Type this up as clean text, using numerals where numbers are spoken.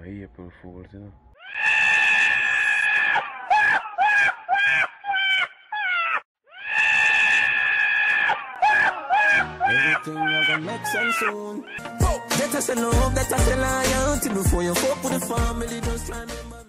April Fools, you know. Everything I gonna make sense soon. Let us know that I say loyalty before you fuck with the family. Just try to